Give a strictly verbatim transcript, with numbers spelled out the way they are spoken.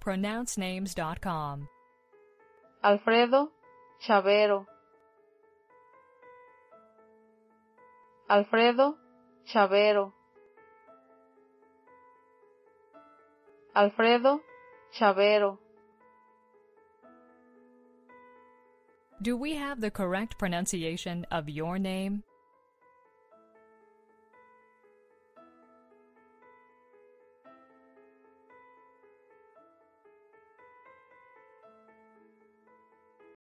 pronounce names dot com. Alfredo Chavero. Alfredo Chavero. Alfredo Chavero. Do we have the correct pronunciation of your name?